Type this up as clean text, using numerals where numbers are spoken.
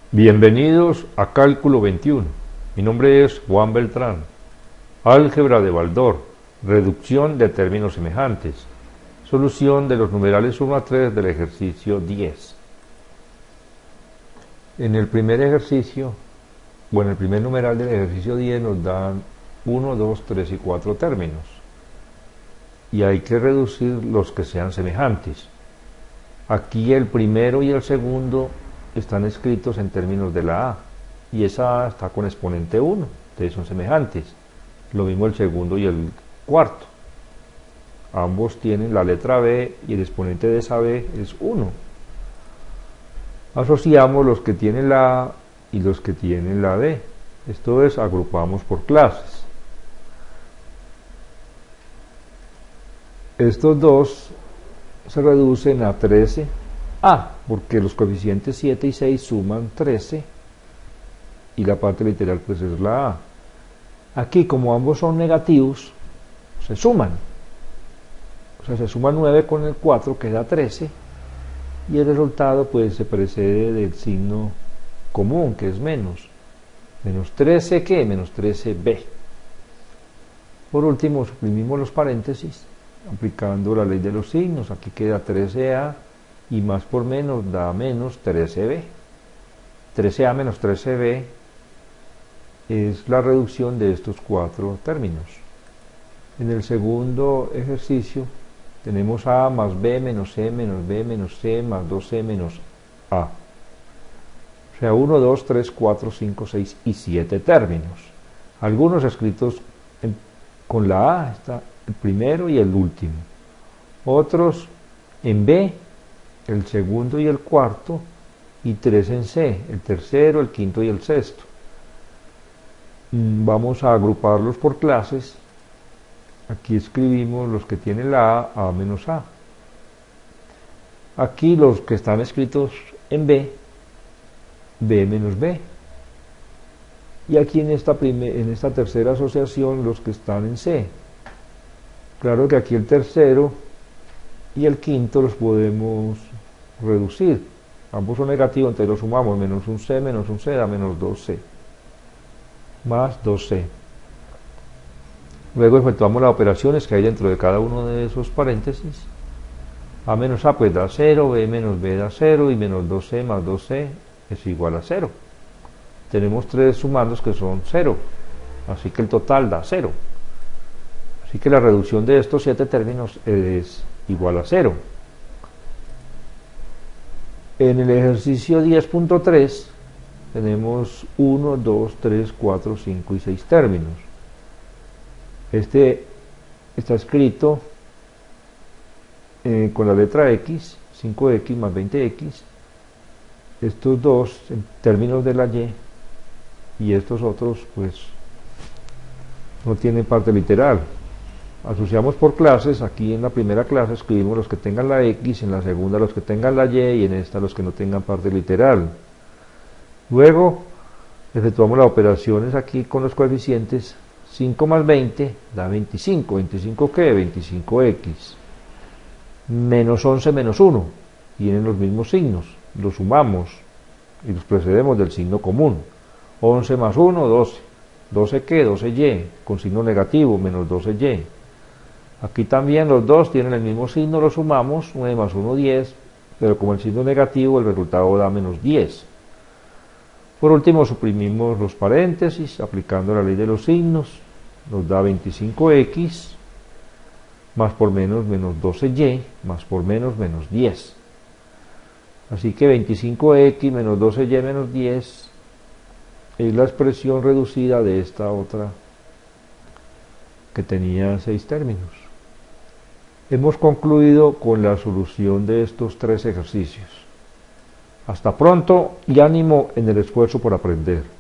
Bienvenidos a Cálculo 21. Mi nombre es Juan Beltrán. Álgebra de Baldor, reducción de términos semejantes, solución de los numerales 1 a 3 del ejercicio 10. En el primer ejercicio, en el primer numeral del ejercicio 10 nos dan 1, 2, 3 y 4 términos. Y hay que reducir los que sean semejantes. Aquí el primero y el segundo están escritos en términos de la A, y esa A está con exponente 1, entonces son semejantes. Lo mismo el segundo y el cuarto. Ambos tienen la letra B y el exponente de esa B es 1. Asociamos los que tienen la A y los que tienen la B. Esto es, agrupamos por clases. Estos dos se reducen a 13A, porque los coeficientes 7 y 6 suman 13 y la parte literal pues es la A. Aquí, como ambos son negativos, se suman. O sea, se suma 9 con el 4, que da 13, y el resultado pues se precede del signo común, que es menos. Menos 13, ¿qué? Menos 13b. Por último, suprimimos los paréntesis, aplicando la ley de los signos. Aquí queda 13a, y más por menos da menos 13b. 13a menos 13b es la reducción de estos cuatro términos. En el segundo ejercicio tenemos a más b menos c menos b menos c más 2c menos a. O sea, 1, 2, 3, 4, 5, 6 y 7 términos. Algunos escritos con la A, está el primero y el último. Otros en B, el segundo y el cuarto, y 3 en C, el tercero, el quinto y el sexto. Vamos a agruparlos por clases. Aquí escribimos los que tienen la A menos A. Aquí los que están escritos en B, B menos B. Y aquí en esta tercera asociación los que están en C. Claro que aquí el tercero y el quinto los podemos reducir. Ambos son negativos, entonces los sumamos. Menos un C da menos 2C. Más 2C. Luego efectuamos las operaciones que hay dentro de cada uno de esos paréntesis. A menos A pues da 0, B menos B da 0, y menos 2C más 2C es igual a 0. Tenemos tres sumandos que son 0, así que el total da 0. Así que la reducción de estos 7 términos es igual a 0. En el ejercicio 10.3 tenemos 1, 2, 3, 4, 5 y 6 términos. Este está escrito con la letra X, 5X más 20X. Estos dos en términos de la y estos otros pues no tienen parte literal. Asociamos por clases. Aquí en la primera clase escribimos los que tengan la X, en la segunda los que tengan la Y en esta los que no tengan parte literal. Luego efectuamos las operaciones aquí con los coeficientes. 5 más 20 da 25. ¿25 qué? 25x. Menos 11 menos 1. Tienen los mismos signos. Los sumamos y los precedemos del signo común. 11 más 1, 12. 12 qué? 12y, con signo negativo, menos 12y. Aquí también los dos tienen el mismo signo, los sumamos. 9 más 1, 10. Pero como el signo negativo, el resultado da menos 10. Por último, suprimimos los paréntesis, aplicando la ley de los signos. Nos da 25x, más por menos, menos 12y, más por menos, menos 10. Así que 25x menos 12y menos 10 es la expresión reducida de esta otra que tenía 6 términos. Hemos concluido con la solución de estos 3 ejercicios. Hasta pronto y ánimo en el esfuerzo por aprender.